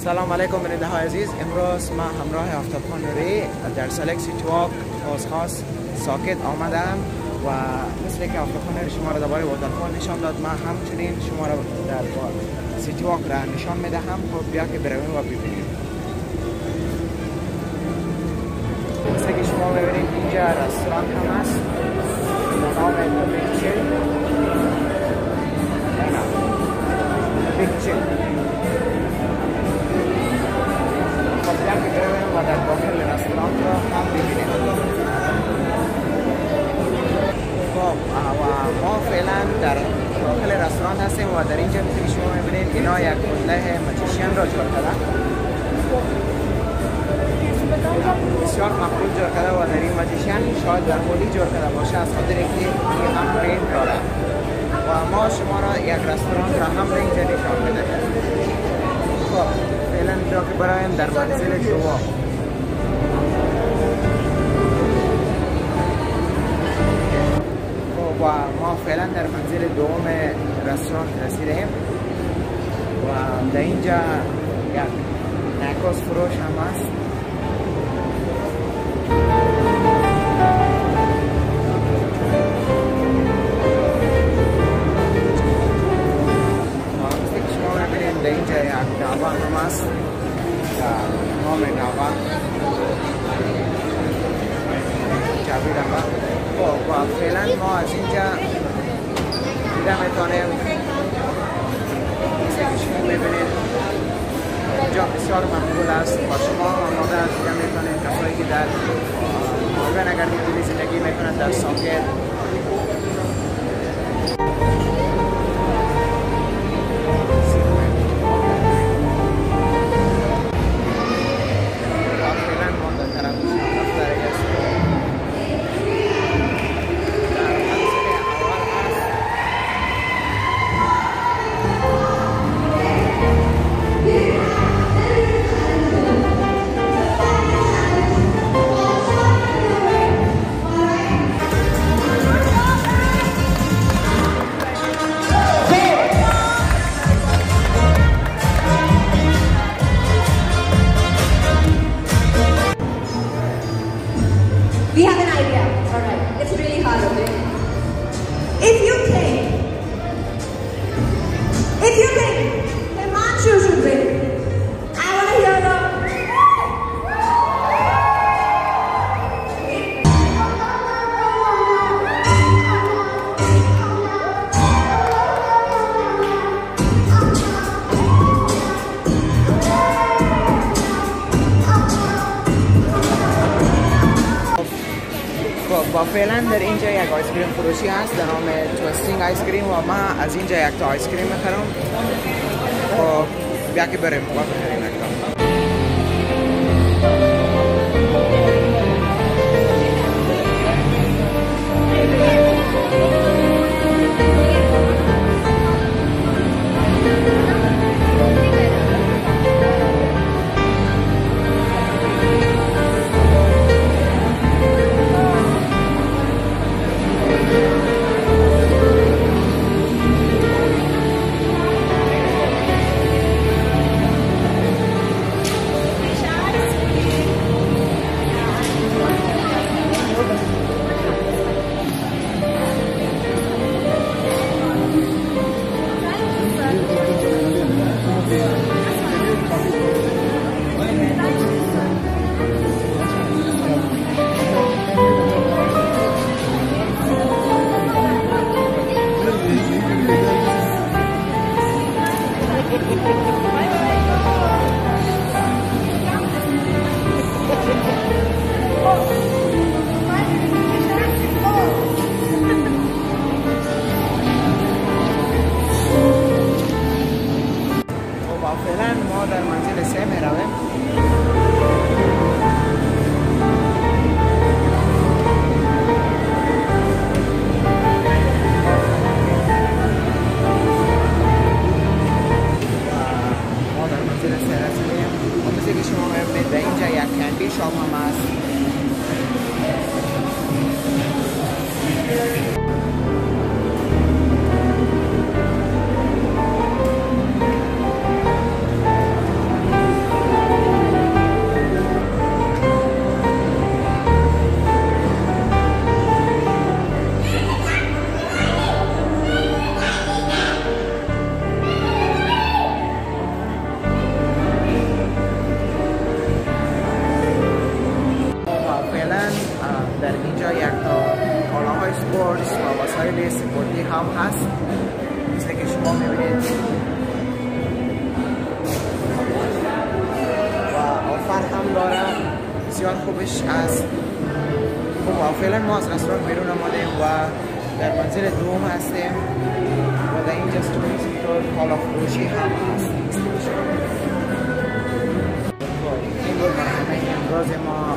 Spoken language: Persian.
سلام علیکم بیننده های عزیز. امروز ما همراه آفتابخان نوری در سلک سیتی واک خاص ساکت آمدم و مثل که آفتابخان نوری شما را درباره واترفال نشان داد، ما همچنین شما را در سیتی واک را نشان میدهم. خب بیا که برویم و ببینیم. مثل که شما ببینید اینجا رستوران هم است به نام و در داخل رستوران را هم ببینیم. خب و ما فعلا در داخل رستوران هستیم و در اینجا مثل که شما میبینید اینا یک کله ماجیشین را جور کرده، بسیار مقبول جور کرده و در این ماجیشین شاید در مولی جور کرده باشه از خاطر اینکه این هم پرینت داره و ما شما را یک رستوران را هم در اینجا نشان میدهیم. خب فعلا اینجا که برایم در منزل دوم. و ما فعلا در منزل دوم رستوران رسیدیم و در اینجا یک نکاس فروش هم است. مثل که شما ببینید در اینجا یک دعوا هم است نام دعوا جاوید هم. و فعلا ما از اینجا دیده میتونیم مثل که شما میبینید اینجا بسیار مقبول است و شما آماده از اینجا میتونید کسایی که در مالبن اگر دیگه زندگی میکنند در ساکت We have an idea. All right. It's really hard, okay? If you think Himanshu should win, I want to hear the. و فعلا در اینجا یک آیسکریم فروشی هست در نام توستینگ آیسکریم و ما از اینجا یک تا آیسکریم میخرم. خب بیا که بریم و بخریم یک تا. فعلا ما در منزل 3 می رویم. ما در منزل 3 رسیدیم و مثل که شما می‌بینید در اینجا یک کندی شام هم است. هم هست مثل که شما میبینید و آفر هم داره بسیار خوبش است. خب فعلا ما از رستوران بیرون آمدیم و در منزل دوم هستیم و در اینجا اینطور کالا فروشی هم هست. این بود برنامه امروز ما